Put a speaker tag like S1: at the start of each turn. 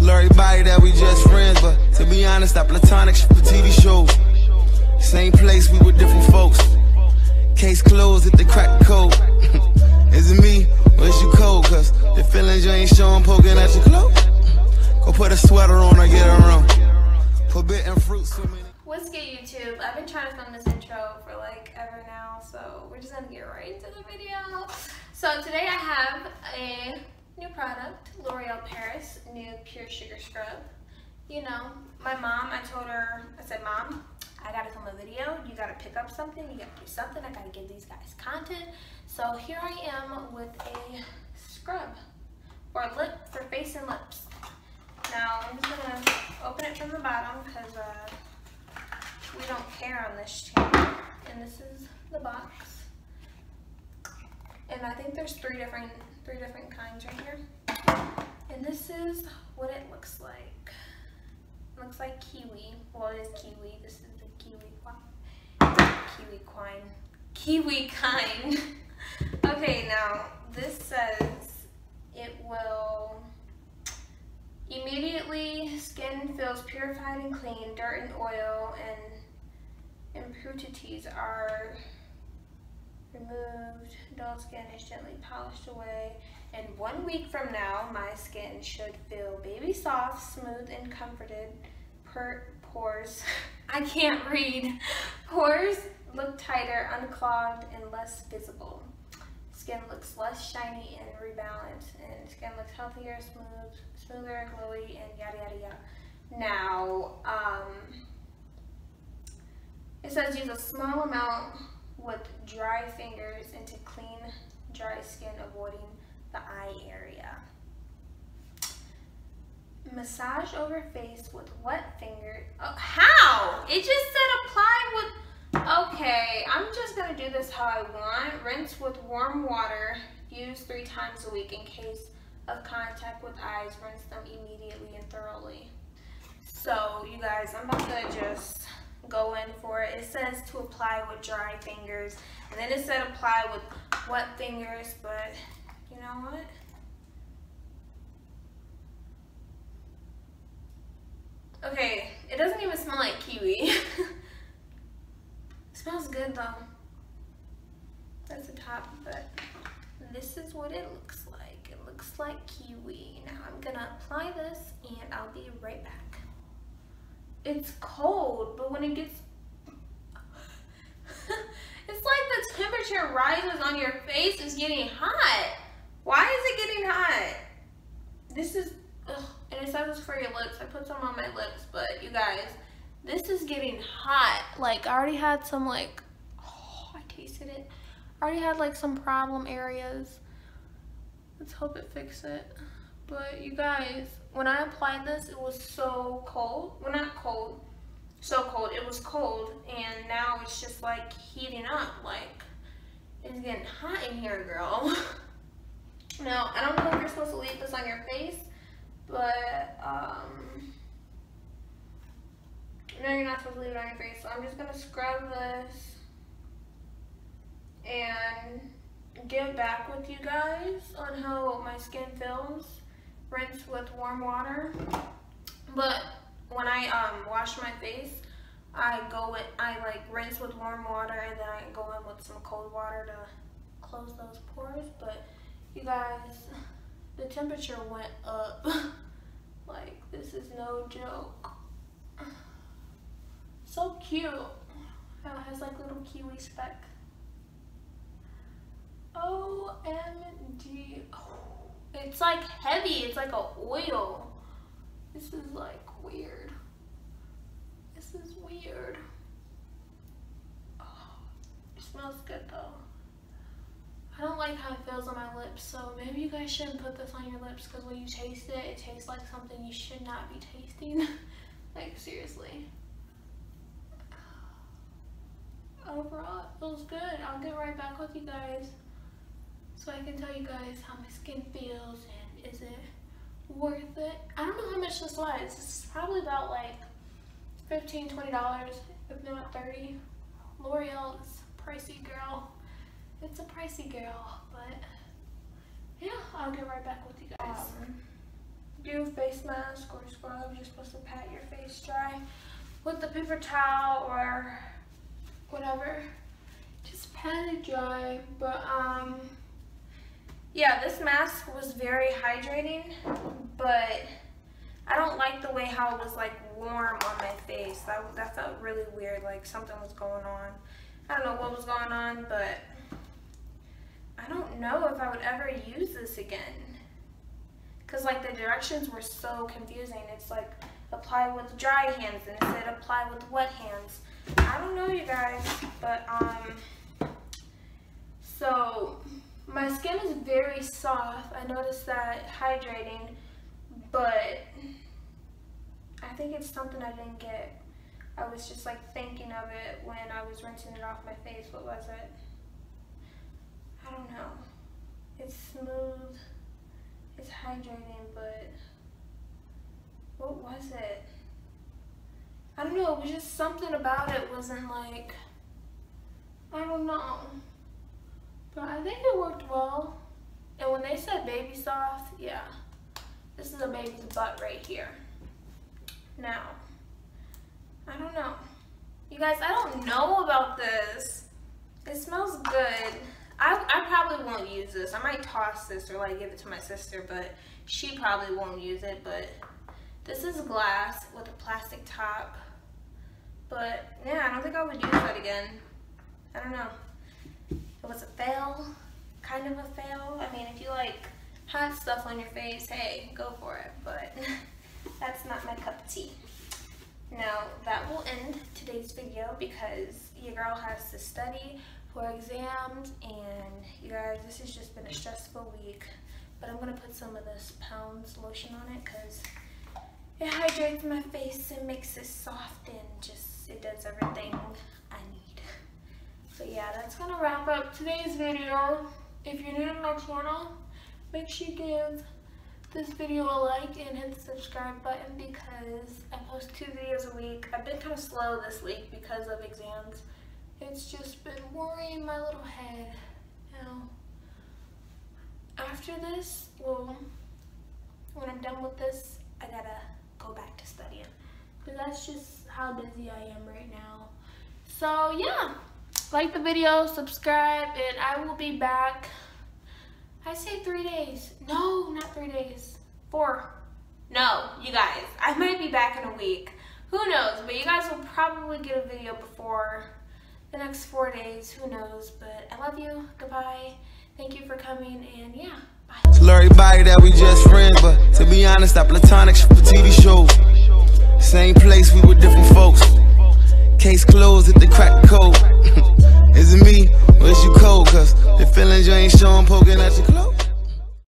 S1: Tell everybody that we just friends, but to be honest, that platonic shit for TV shows. Same place, we were different folks. Case closed, hit the crack code. Is it me or is you cold? Cause the feelings you ain't showing poking at your clothes. Go put a sweater on or get around. Forbidden fruit, so many.
S2: What's good, YouTube? I've been trying to film this intro for like ever now, so we're just gonna get right into the video. So today I have a new product, L'Oreal Paris new Pure Sugar Scrub. You know, my mom, I told her, I said, Mom, I gotta film a video. You gotta pick up something. You gotta do something. I gotta give these guys content. So here I am with a scrub for face and lips. Now I'm just gonna open it from the bottom because we don't care on this channel. And this is the box. And I think there's three different kinds right here. And this is what it looks like. It looks like kiwi. Well, it is kiwi. This is the kiwi kind. Okay, now this says it will immediately skin feels purified and clean. Dirt and oil and impurities are removed. Dull skin is gently polished away. And 1 week from now, my skin should feel baby soft, smooth, and comforted. Pores, I can't read. Pores look tighter, unclogged, and less visible. Skin looks less shiny and rebalanced, and skin looks healthier, smoother, glowy, and yada yada yada. Now, it says use a small amount with dry fingers into clean, dry skin, avoiding the eye area. Massage over face with wet fingers. Oh, how? It just said apply with. Okay, I'm just gonna do this how I want. Rinse with warm water. Use 3 times a week in case of contact with eyes. Rinse them immediately and thoroughly. So, you guys, I'm about to just go in for it. It says to apply with dry fingers, and then it said apply with wet fingers, but you know what? Okay, it doesn't even smell like kiwi. It smells good though. That's the top, but this is what it looks like. It looks like kiwi. Now I'm gonna apply this and I'll be right back. It's cold, but when it gets, it's like the temperature rises on your face is getting hot. Why is it getting hot? This is, ugh. And it says it's for your lips. I put some on my lips, but you guys, this is getting hot. Like, I already had some, like, oh, I tasted it. I already had, like, some problem areas. Let's hope it fixes it. But, you guys, when I applied this, it was so cold. Well, not cold. So cold. It was cold, and now it's just, like, heating up. Like, it's getting hot in here, girl. Now, I don't know if you're supposed to leave this on your face, but no, you're not supposed to leave it on your face. So I'm just gonna scrub this and get back with you guys on how my skin feels. Rinse with warm water. But when I wash my face, I like rinse with warm water, and then I go in with some cold water to close those pores. But you guys, the temperature went up. Like, this is no joke. So cute. How it has like little kiwi speck. OMG. Oh, it's like heavy. It's like a oil. This is like weird. This is weird. Oh, it smells good though. I don't like how it feels on my lips, so maybe you guys shouldn't put this on your lips, because when you taste it, it tastes like something you should not be tasting. Like, seriously. Overall, it feels good. I'll get right back with you guys so I can tell you guys how my skin feels and is it worth it. I don't know how much this was. It's probably about like $15–20, if not $30. L'Oreal is pricey, girl. It's a pricey girl, but yeah, I'll get right back with you guys. do a face mask or scrub, you're supposed to pat your face dry with the paper towel or whatever. Just pat it dry. But yeah, this mask was very hydrating, but I don't like the way how it was like warm on my face. That felt really weird, like something was going on. I don't know what was going on, but I don't know if I would ever use this again. Cause like the directions were so confusing. It's like apply with dry hands and it said apply with wet hands. I don't know, you guys, but so my skin is very soft. I noticed that hydrating, but I think it's something I didn't get. I was just like thinking of it when I was rinsing it off my face. What was it? I don't know. It's smooth. It's hydrating, but what was it? I don't know. It was just something about it wasn't like, I don't know. But I think it worked well. And when they said baby soft, yeah. This is a baby's butt right here. Now, I don't know. You guys, I don't know about this. It smells good. I probably won't use this. I might toss this or like give it to my sister, but she probably won't use it. But this is glass with a plastic top. But yeah, I don't think I would use that again. I don't know. It was a fail, kind of a fail. I mean, if you like hot stuff on your face, hey, go for it. But that's not my cup of tea. Now, that will end today's video because your girl has to study for exams, and you guys, this has just been a stressful week. But I'm gonna put some of this Pounds lotion on it because it hydrates my face and makes it soft and just, it does everything I need. So yeah, that's gonna wrap up today's video. If you're new to my channel, make sure you give this video a like and hit the subscribe button because I post 2 videos a week. I've been kind of slow this week because of exams. It's just been worrying my little head. Now, after this, well, when I'm done with this, I gotta go back to studying. Because that's just how busy I am right now. So yeah, like the video, subscribe, and I will be back. I say 3 days. No, not 3 days. 4. No, you guys, I might be back in a week. Who knows? But you guys will probably get a video before the next 4 days. Who knows? But I love you. Goodbye. Thank you for coming, and yeah, bye.
S1: Tell everybody that we just friends, but to be honest, that platonic shit for TV shows. Same place, we were different folks. Case closed, hit the crack code. Is it me or is you cold? Cause the feelings you ain't showing, poking at your